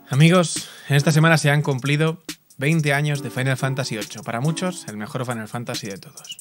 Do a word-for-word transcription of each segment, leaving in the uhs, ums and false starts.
Amigos, en esta semana se han cumplido veinte años de Final Fantasy ocho. Para muchos, el mejor Final Fantasy de todos.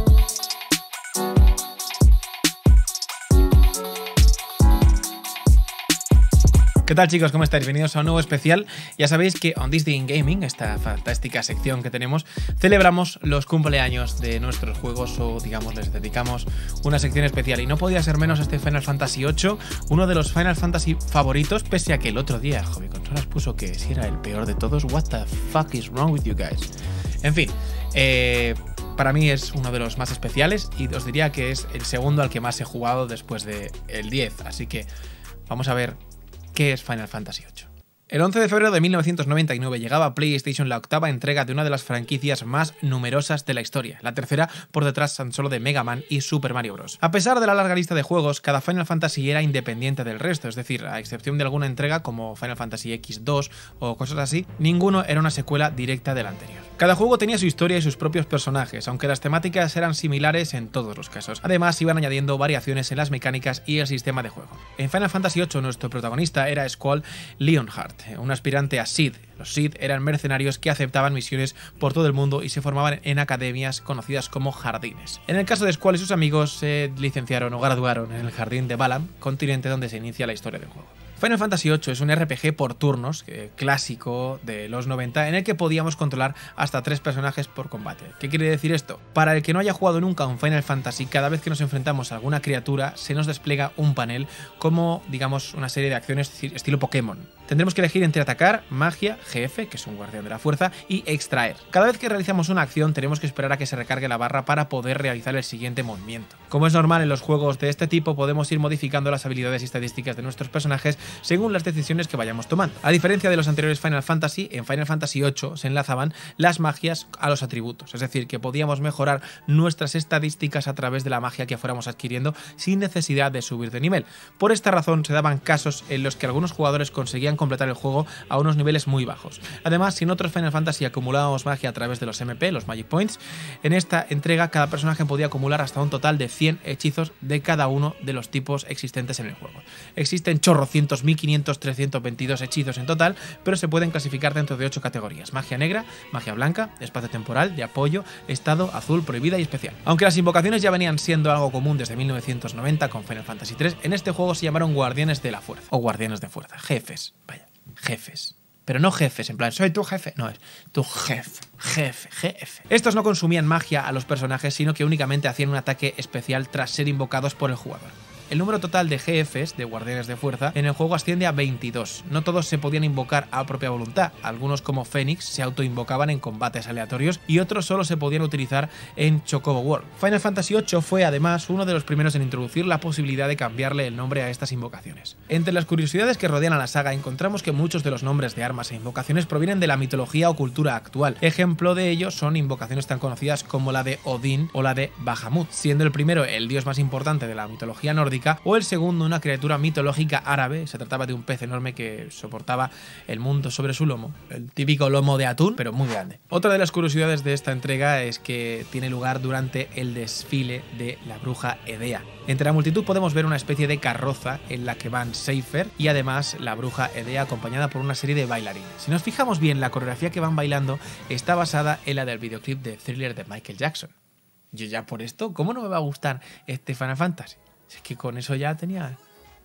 ¿Qué tal, chicos? ¿Cómo estáis? Bienvenidos a un nuevo especial. Ya sabéis que On This Day in Gaming, esta fantástica sección que tenemos, celebramos los cumpleaños de nuestros juegos, o digamos, les dedicamos una sección especial. Y no podía ser menos este Final Fantasy ocho, uno de los Final Fantasy favoritos, pese a que el otro día Hobby Consolas puso que si era el peor de todos. What the fuck is wrong with you guys? En fin, eh... para mí es uno de los más especiales y os diría que es el segundo al que más he jugado después del diez. Así que vamos a ver qué es Final Fantasy ocho. El once de febrero de mil novecientos noventa y nueve llegaba a PlayStation la octava entrega de una de las franquicias más numerosas de la historia, la tercera por detrás tan solo de Mega Man y Super Mario Bros. A pesar de la larga lista de juegos, cada Final Fantasy era independiente del resto, es decir, a excepción de alguna entrega como Final Fantasy equis dos o cosas así, ninguno era una secuela directa del anterior. Cada juego tenía su historia y sus propios personajes, aunque las temáticas eran similares en todos los casos. Además, iban añadiendo variaciones en las mecánicas y el sistema de juego. En Final Fantasy ocho, nuestro protagonista era Squall Leonhardt, un aspirante a Sid. Los Sid eran mercenarios que aceptaban misiones por todo el mundo y se formaban en academias conocidas como jardines. En el caso de Squall y sus amigos se licenciaron o graduaron en el jardín de Balamb, continente donde se inicia la historia del juego. Final Fantasy ocho es un R P G por turnos, eh, clásico de los noventa, en el que podíamos controlar hasta tres personajes por combate. ¿Qué quiere decir esto? Para el que no haya jugado nunca un Final Fantasy, cada vez que nos enfrentamos a alguna criatura, se nos despliega un panel como, digamos, una serie de acciones estilo Pokémon. Tendremos que elegir entre atacar, magia, G F, que es un guardián de la fuerza, y extraer. Cada vez que realizamos una acción tenemos que esperar a que se recargue la barra para poder realizar el siguiente movimiento. Como es normal en los juegos de este tipo, podemos ir modificando las habilidades y estadísticas de nuestros personajes según las decisiones que vayamos tomando. A diferencia de los anteriores Final Fantasy, en Final Fantasy ocho se enlazaban las magias a los atributos, es decir, que podíamos mejorar nuestras estadísticas a través de la magia que fuéramos adquiriendo sin necesidad de subir de nivel. Por esta razón se daban casos en los que algunos jugadores conseguían completar el juego a unos niveles muy bajos. Además, si en otros Final Fantasy acumulábamos magia a través de los M P, los Magic Points, en esta entrega cada personaje podía acumular hasta un total de cien hechizos de cada uno de los tipos existentes en el juego. Existen chorrocientos, mil quinientos, trescientos veintidós hechizos en total, pero se pueden clasificar dentro de ocho categorías: magia negra, magia blanca, espacio temporal, de apoyo, estado, azul, prohibida y especial. Aunque las invocaciones ya venían siendo algo común desde mil novecientos noventa con Final Fantasy tres, en este juego se llamaron guardianes de la fuerza, o guardianes de fuerza, jefes, vaya, jefes. Pero no jefes, en plan, soy tu jefe. No, es tu jefe, jefe, jefe. Estos no consumían magia a los personajes, sino que únicamente hacían un ataque especial tras ser invocados por el jugador. El número total de G Fs, de guardianes de fuerza, en el juego asciende a veintidós. No todos se podían invocar a propia voluntad. Algunos, como Fénix, se autoinvocaban en combates aleatorios y otros solo se podían utilizar en Chocobo World. Final Fantasy ocho fue además uno de los primeros en introducir la posibilidad de cambiarle el nombre a estas invocaciones. Entre las curiosidades que rodean a la saga encontramos que muchos de los nombres de armas e invocaciones provienen de la mitología o cultura actual. Ejemplo de ello son invocaciones tan conocidas como la de Odín o la de Bahamut, siendo el primero el dios más importante de la mitología nórdica, o el segundo una criatura mitológica árabe. Se trataba de un pez enorme que soportaba el mundo sobre su lomo, el típico lomo de atún, pero muy grande. Otra de las curiosidades de esta entrega es que tiene lugar durante el desfile de la bruja Edea. Entre la multitud podemos ver una especie de carroza en la que van Seifer y además la bruja Edea acompañada por una serie de bailarines. Si nos fijamos bien, la coreografía que van bailando está basada en la del videoclip de Thriller de Michael Jackson. Yo ya por esto, ¿cómo no me va a gustar este Final Fantasy? Es que con eso ya tenía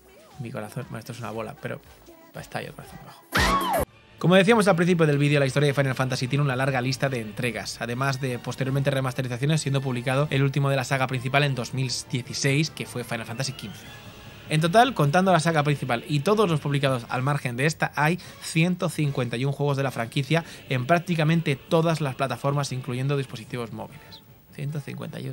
mi corazón. Bueno, esto es una bola, pero está ahí el corazón abajo. Como decíamos al principio del vídeo, la historia de Final Fantasy tiene una larga lista de entregas, además de posteriormente remasterizaciones, siendo publicado el último de la saga principal en dos mil dieciséis, que fue Final Fantasy quince. En total, contando la saga principal y todos los publicados al margen de esta, hay ciento cincuenta y uno juegos de la franquicia en prácticamente todas las plataformas, incluyendo dispositivos móviles. ciento cincuenta y uno.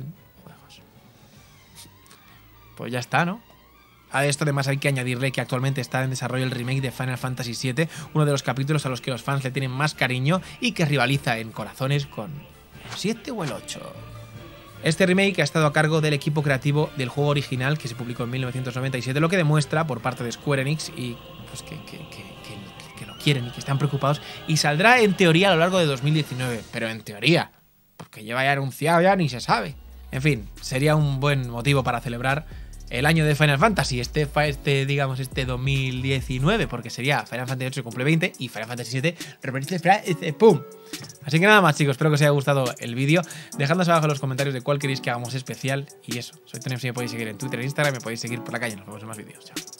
Pues ya está, ¿no? A esto además hay que añadirle que actualmente está en desarrollo el remake de Final Fantasy siete, uno de los capítulos a los que los fans le tienen más cariño y que rivaliza en corazones con el siete o el ocho. Este remake ha estado a cargo del equipo creativo del juego original que se publicó en mil novecientos noventa y siete, lo que demuestra por parte de Square Enix y pues que, que, que, que, que lo quieren y que están preocupados, y saldrá en teoría a lo largo de dos mil diecinueve, pero en teoría, porque lleva ya anunciado ya ni se sabe. En fin, sería un buen motivo para celebrar el año de Final Fantasy, este, este digamos, este dos mil diecinueve, porque sería Final Fantasy ocho cumple veinte y Final Fantasy siete repite, ¡pum! Así que nada más, chicos, espero que os haya gustado el vídeo. Dejadnos abajo en los comentarios de cuál queréis que hagamos especial. Y eso, soy Tony, me podéis seguir en Twitter e Instagram, me podéis seguir por la calle. Nos vemos en más vídeos. Chao.